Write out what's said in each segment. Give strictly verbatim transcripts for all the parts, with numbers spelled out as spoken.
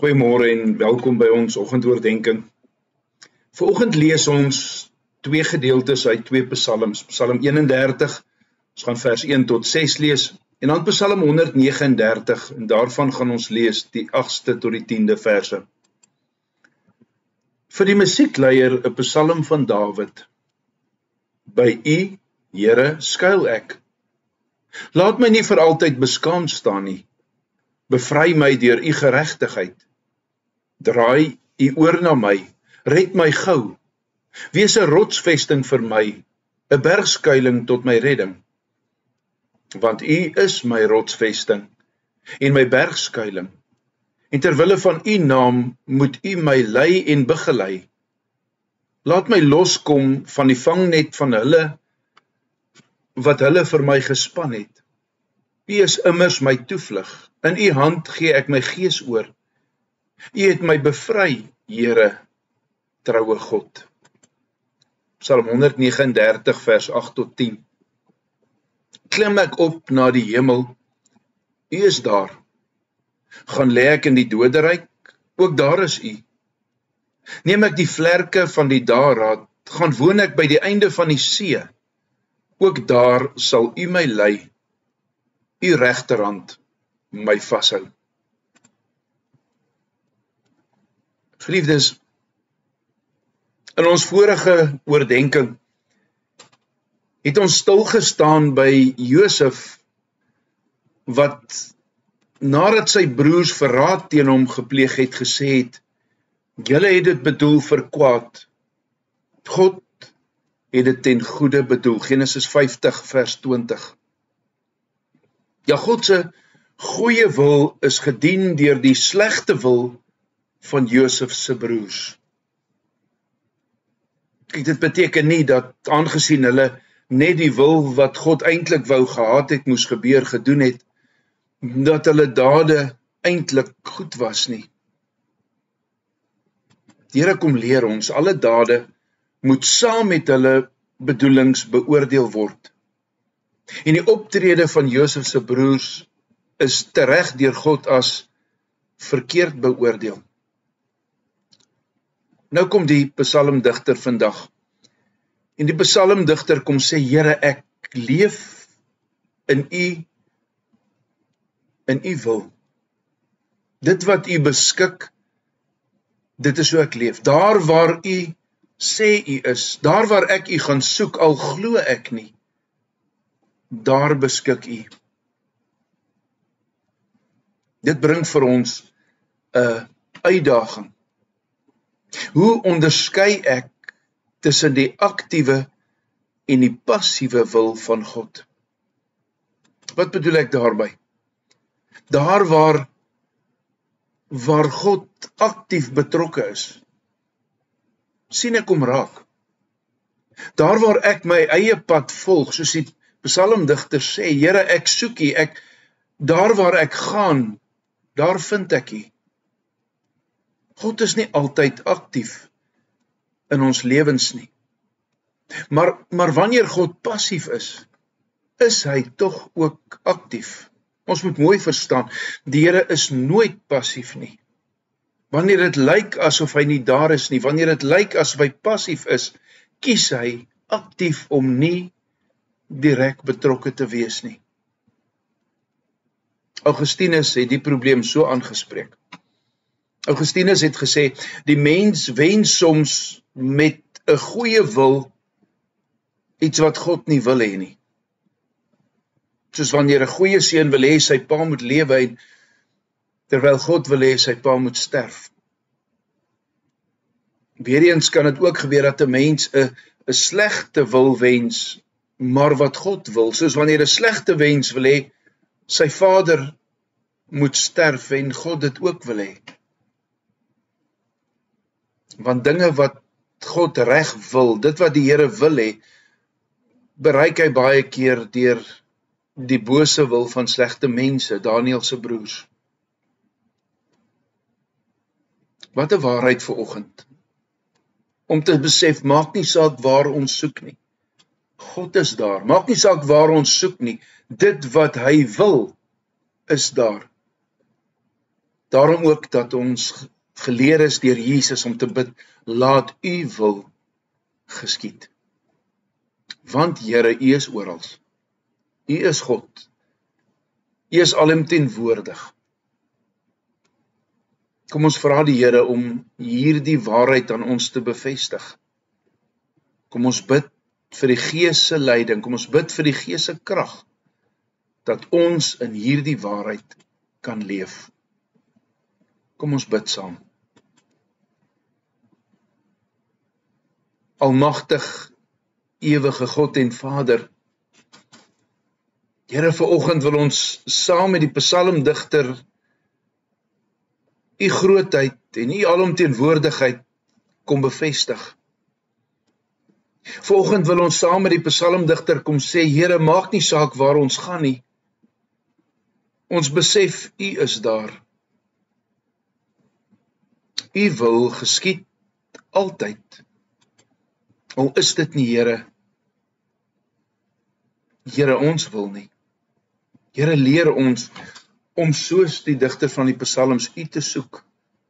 Goeiemôre en welkom by ons oggendoordenkings. Vanoggend lees ons twee gedeeltes uit twee psalms. Psalm eenendertig, ons gaan vers een tot ses lees, en dan Psalm honderdnegenendertig, en daarvan gaan ons lees die agste tot die tiende verse. Vir die musiekleier 'n psalm van Dawid. By U, Here, skuil ek. Laat my nie vir altyd beskaamd staan nie. Bevry my deur U geregtigheid. Draai U oor na my, red my gou. Wees 'n rotsvesting vir my, 'n bergskuiling tot my redding. Want U is my rotsvesting en my bergskuiling. En ter wille van U naam moet U my lei en begelei. Laat my loskom van die vangnet van hulle wat hulle vir my gespan het. U is immers my toevlug. In U hand gee ek my gees oor. U het my bevry, Here, troue God. Psalm honderdnegenendertig vers agt tot tien. Klim ek op na die hemel, U is daar. Gaan lê ek in die doderyk, ook daar is U. Neem ek die vlerke van die dageraad, gaan woon ek by die einde van die see. Ook daar sal U my lei, U regterhand my vashou. Geliefdes, in ons vorige oordenking het ons stilgestaan by Josef, wat nadat sy broers verraad teen hom gepleeg het, gesê het, julle het dit bedoel vir kwaad. God het dit ten goeie bedoel. Genesis vyftig vers twintig. Ja, God se goeie wil is gedien deur die slegte wil van Josef se broers. Kijk, dit beteken nie dat aangesien hulle net die wil wat God eintlik wou gehad het, moes gebeur, gedoen het, dat hulle dade eintlik goed was nie. Die Here kom leer ons, alle dade moet saam met hulle bedoelings beoordeel word. En die optrede van Josef se broers is tereg deur God as verkeerd beoordeel. Nou kom die psalmdigter vandag. En die psalmdigter kom sê, Here, ek leef in U, in U wil. Dit wat U beskik, dit is hoe ek leef. Daar waar U sê U is, daar waar ek U gaan soek, al glo ek nie, daar beskik U. Dit bring vir ons 'n uitdaging. Hoe onderskei ek tussen die aktiewe en die passiewe wil van God? Wat bedoel ek daarby? Daar waar, waar God aktief betrokke is, sien ek hom raak. Daar waar ek my eie pad volg, soos die psalmdigter sê, Here, ek soek U, ek, daar waar ek gaan, daar vind ek U. God is nie altyd aktief in ons lewens nie. Maar, maar wanneer God passief is, is hy tog ook aktief. Ons moet mooi verstaan, die Here is nooit passief nie. Wanneer dit lyk asof hy nie daar is nie, wanneer dit lyk asof hy passief is, kies hy aktief om nie direk betrokke te wees nie. Augustinus het die probleem so aangespreek. Augustinus het gesê, die mens wens soms met 'n goeie wil iets wat God nie wil hê nie. Soos wanneer 'n goeie seun wil hê sy pa moet lewe en terwyl God wil hê sy pa moet sterf. Weereens kan dit ook gebeur dat 'n mens 'n 'n slegte wil wens, maar wat God wil, soos wanneer 'n slegte wens wil hê sy vader moet sterf en God dit ook wil hê. Want dinge wat God reg wil, dit wat die Here wil hê, bereik hy baie keer deur die bose wil van slegte mense, Daniël se broers. Wat 'n waarheid vanoggend. Om te besef, maak nie saak waar ons soek nie. God is daar. Maak nie saak waar ons soek nie. Dit wat hy wil, is daar. Daarom ook dat ons geleer is deur Jesus om te bid, laat u wil geskied. Want Here, u is oral. U is God. U is alomteenwoordig. Kom ons vra die Here om hierdie waarheid aan ons te bevestig. Kom ons bid vir die Gees se leiding, kom ons bid vir die Gees se krag, dat ons in hierdie waarheid kan leef. Kom ons bid saam. Almagtig, ewige God en Vader, Here, vanoggend wil ons saam met die psalmdigter u grootheid en u alomteenwoordigheid kom bevestig. Vanoggend wil ons saam met die psalmdigter kom sê, Here, maak nie saak waar ons gaan nie. Ons besef, u is daar. U wil geskied altyd. Al is dit nie, Here. Here, ons wil nie. Here, leer ons om soos die digter van die psalms u te soek.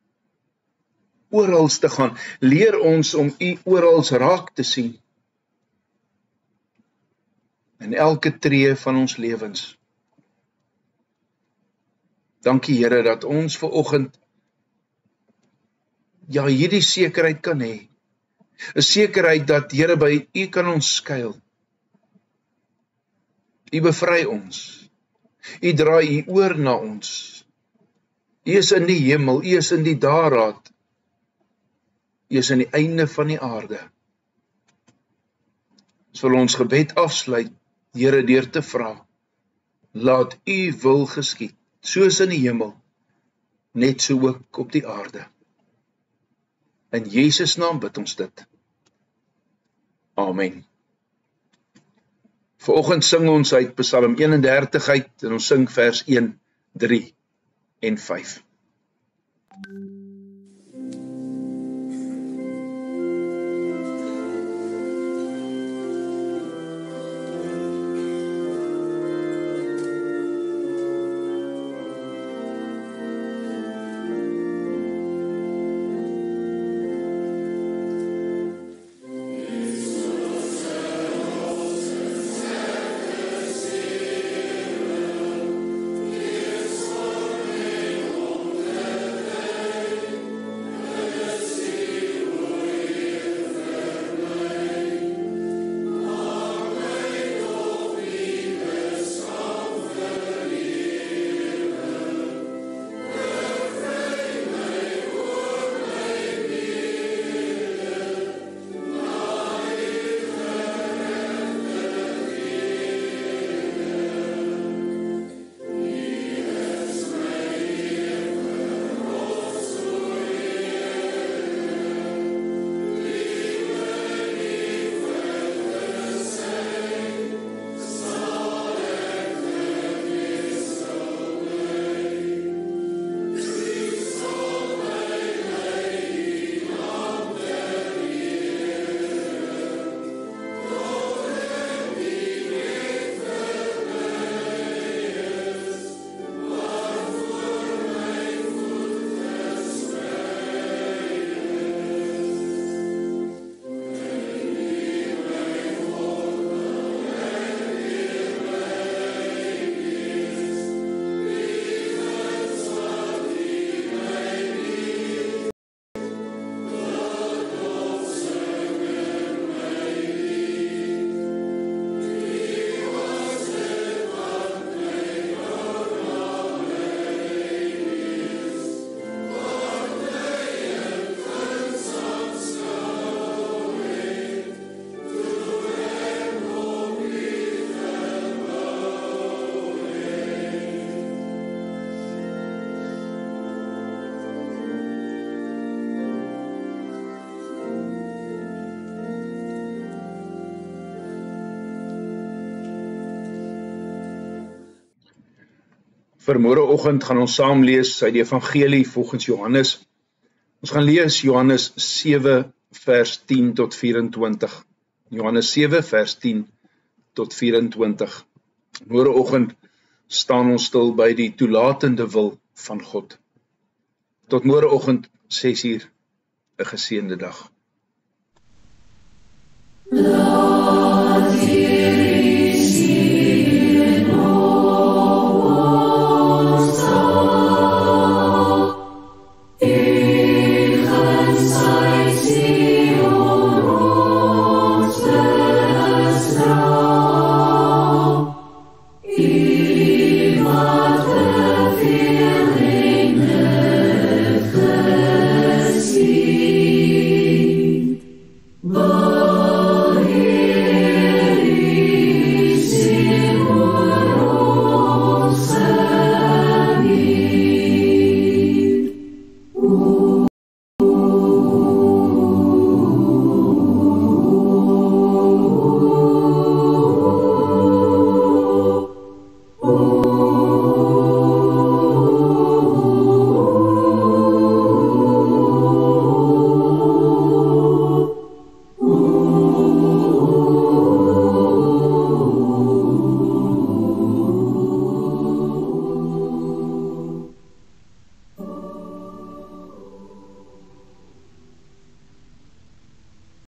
Orals te gaan. Leer ons om u orals raak te sien. In elke tree van ons lewens. Dankie, Here, dat ons vanoggend ja, hierdie sekerheid kan hê. 'n Sekerheid dat, Here, by u kan ons skuil. U bevry ons. U draai u oor na ons. U is in die hemel, u is in die dageraad. U is in die einde van die aarde. Ons wil ons gebed afsluit, Here, deur te vra, laat u wil geskied, soos in die hemel, net so ook op die aarde. In Jesus naam bid ons dit. Amen. Vanoggend sing ons uit Psalm eenendertig uit, en ons sing vers een, drie en vyf. Vir môreoggend gaan ons saam lees uit die evangelie volgens Johannes. Ons gaan lees Johannes sewe vers tien tot vyf-en-twintig. Johannes sewe vers tien tot vyf-en-twintig. Môreoggend staan ons stil by die toelatende wil van God. Tot môreoggend ses uur, 'n geseënde dag.